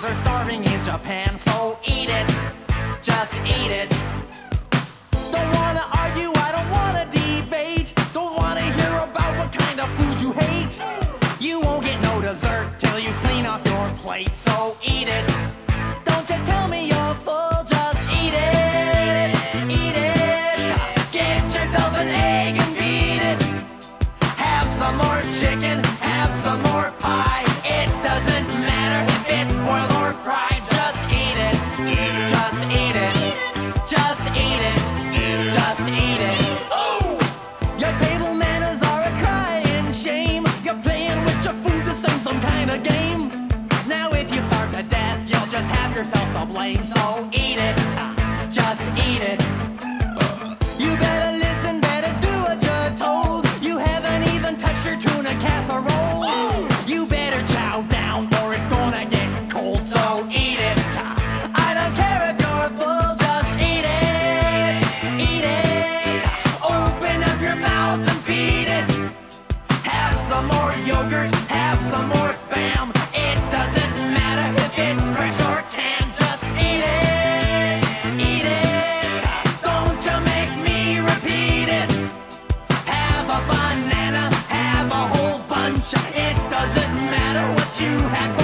babies are starving in Japan, so eat it, just eat it. Don't wanna argue, I don't wanna debate. Don't wanna hear about what kind of food you hate. You won't get no dessert till you clean off your plate, so eat it. Don't you tell me you're full, just eat it, eat it. Get yourself an egg and beat it. Have some more chicken, have some more pie. It doesn't matter if it's boiled or fried, just eat it, just eat it, just eat it, just eat it. Your table manners are a crying shame. You're playing with your food, this ain't some kind of game. Now if you starve to death, you'll just have yourself to blame, so eat it, just eat it. You better listen, better do what you're told. You haven't even touched your tuna casserole. You better chow down or it's gonna get cold, so eat it. I don't care if you're full, just eat it, eat it. Open up your mouth and feed it. Have some more yogurt, have some more Spam. It doesn't matter if it's fresh or canned, just eat it, eat it. Don't you make me repeat it. Have a banana, have a whole bunch. It doesn't matter what you had for